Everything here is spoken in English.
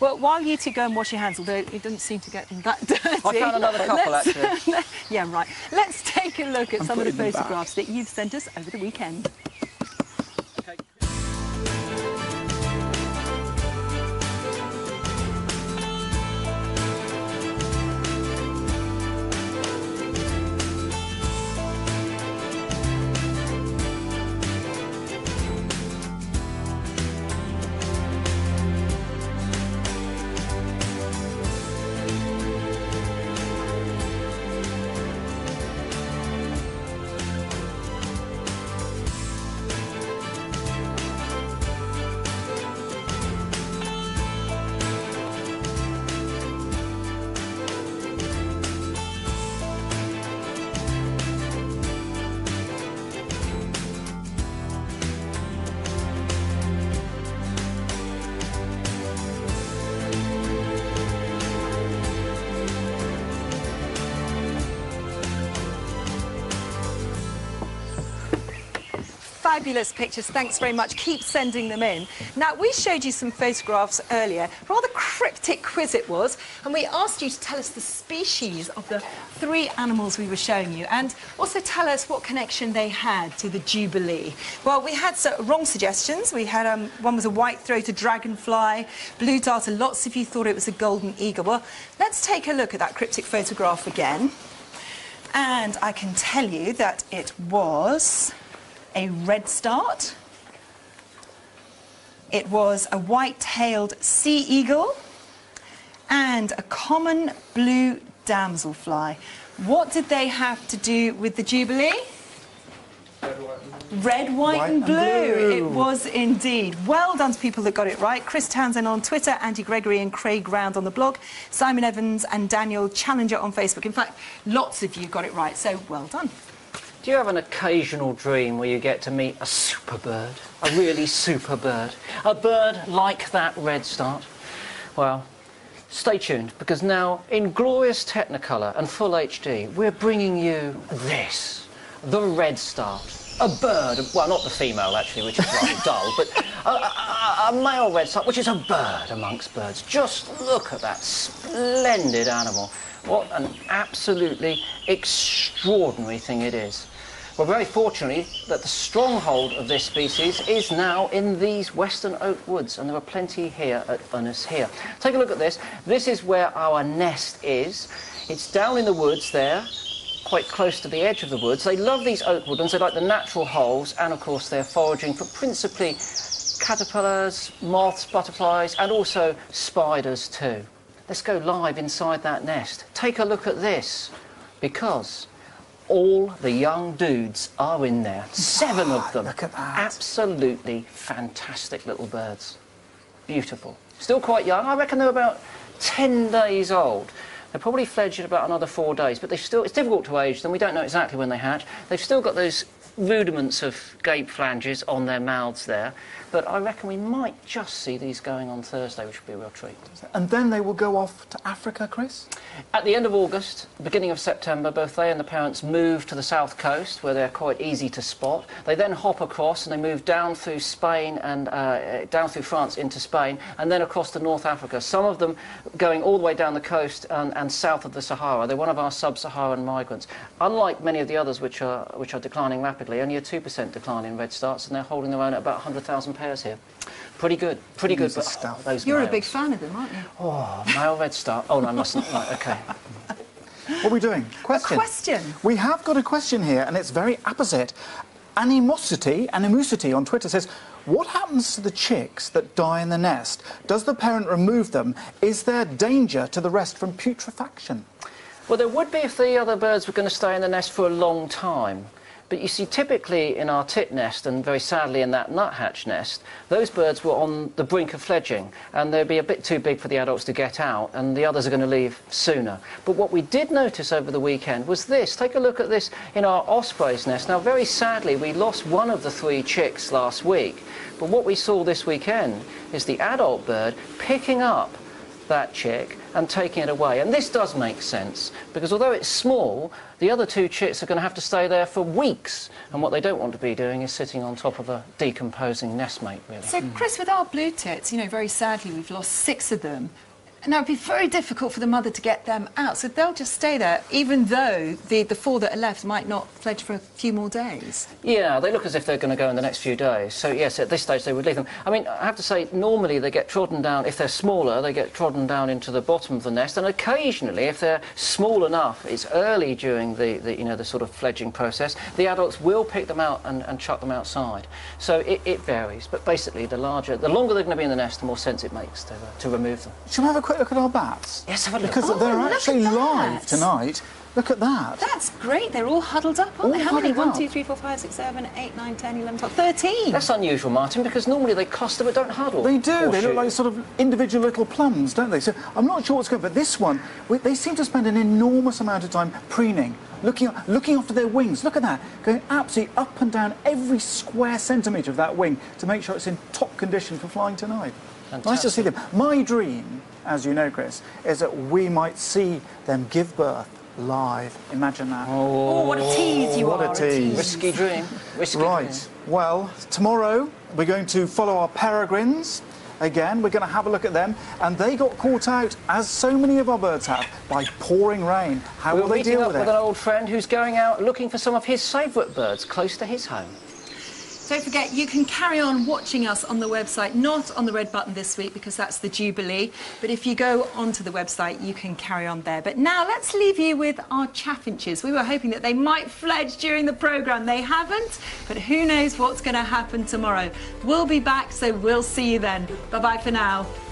Well, while you two go and wash your hands, although it doesn't seem to get that dirty. I found another couple, actually. Yeah, right. Let's take a look at some of the photographs that you've sent us over the weekend. Okay. Fabulous pictures, thanks very much. Keep sending them in. Now, we showed you some photographs earlier. Rather cryptic quiz it was, and we asked you to tell us the species of the 3 animals we were showing you, and also tell us what connection they had to the Jubilee. Well, we had some wrong suggestions. We had one was a white-throated dragonfly, blue darter. Lots of you thought it was a golden eagle. Well, let's take a look at that cryptic photograph again. And I can tell you that it was a redstart, it was a white-tailed sea eagle, and a common blue damselfly. What did they have to do with the Jubilee? Red, white and blue. It was indeed. Well done to people that got it right. Chris Townsend on Twitter, Andy Gregory and Craig Round on the blog, Simon Evans and Daniel Challenger on Facebook. In fact, lots of you got it right, so well done. Do you have an occasional dream where you get to meet a super bird, a really super bird, a bird like that redstart? Well, stay tuned, because now, in glorious Technicolor and full HD, we're bringing you this, the redstart. A bird, well, not the female, actually, which is rather dull, but a male redstart, which is a bird amongst birds. Just look at that splendid animal. What an absolutely extraordinary thing it is. Well, very fortunately, that the stronghold of this species is now in these western oak woods, and there are plenty here at Unis here. Take a look at this. This is where our nest is. It's down in the woods there, quite close to the edge of the woods. They love these oak woodlands. They like the natural holes, and of course they're foraging for principally caterpillars, moths, butterflies, and also spiders too. Let's go live inside that nest. Take a look at this, because all the young dudes are in there. 7 of them. Look at that. Absolutely fantastic little birds. Beautiful. Still quite young. I reckon they're about 10 days old. They're probably fledged in about another 4 days, but it's difficult to age them. We don't know exactly when they hatch. They've still got those rudiments of gape flanges on their mouths there, but I reckon we might just see these going on Thursday, which would be a real treat. And then they will go off to Africa, Chris? At the end of August, beginning of September, both they and the parents move to the south coast, where they're quite easy to spot. They then hop across and they move down through Spain and down through France into Spain, and then across to North Africa. Some of them going all the way down the coast and south of the Sahara. They're one of our sub-Saharan migrants. Unlike many of the others which are declining rapidly, only a 2% decline in redstarts, and they're holding their own at about 100,000 pairs here. Pretty good, but stuff. Those You're males. a big fan of them, aren't you? Oh, male redstart. Oh, no, I mustn't. Right, OK. What are we doing? Question. A question. We have got a question here, and it's very apposite. Animosity on Twitter says, what happens to the chicks that die in the nest? Does the parent remove them? Is there danger to the rest from putrefaction? Well, there would be if the other birds were going to stay in the nest for a long time. But you see, typically in our tit nest, and very sadly in that nuthatch nest, those birds were on the brink of fledging, and they'd be a bit too big for the adults to get out, and the others are going to leave sooner. But what we did notice over the weekend was this. Take a look at this in our osprey's nest. Now, very sadly, we lost one of the 3 chicks last week, but what we saw this weekend is the adult bird picking up that chick and taking it away. And this does make sense, because although it's small, the other 2 chicks are going to have to stay there for weeks. And what they don't want to be doing is sitting on top of a decomposing nestmate, really. So, Chris, with our blue tits, you know, very sadly, we've lost 6 of them. Now, it'd be very difficult for the mother to get them out, so they'll just stay there, even though the 4 that are left might not fledge for a few more days. Yeah, they look as if they're going to go in the next few days. So, yes, at this stage they would leave them. I mean, I have to say, normally they get trodden down, if they're smaller, they get trodden down into the bottom of the nest, and occasionally, if they're small enough, it's early during the sort of fledging process, the adults will pick them out and chuck them outside. So it varies, but basically, the longer they're going to be in the nest, the more sense it makes to remove them. Shall we have a quick look at our bats? Yes, have a look. Because they're actually live tonight. Look at that. That's great. They're all huddled up, aren't they? How many? 1, 2, 3, 4, 5, 6, 7, 8, 9, 10, 11, 12, 13. That's unusual, Martin, because normally they cluster but don't huddle. They do. They look like sort of individual little plums, don't they? So I'm not sure what's going on, but this one, they seem to spend an enormous amount of time preening, looking after their wings. Look at that, going absolutely up and down every square centimetre of that wing to make sure it's in top condition for flying tonight. Fantastic. Nice to see them. My dream, as you know, Chris, is that we might see them give birth live. Imagine that. Oh, what a tease you are. What a tease. Risky dream. Risky dream. Right. Well, tomorrow we're going to follow our peregrines. Again, we're going to have a look at them. And they got caught out, as so many of our birds have, by pouring rain. How will they deal with it? We're meeting up with an old friend who's going out looking for some of his favourite birds close to his home. Don't forget, you can carry on watching us on the website, not on the red button this week because that's the Jubilee, but if you go onto the website, you can carry on there. But now let's leave you with our chaffinches. We were hoping that they might fledge during the programme. They haven't, but who knows what's going to happen tomorrow. We'll be back, so we'll see you then. Bye-bye for now.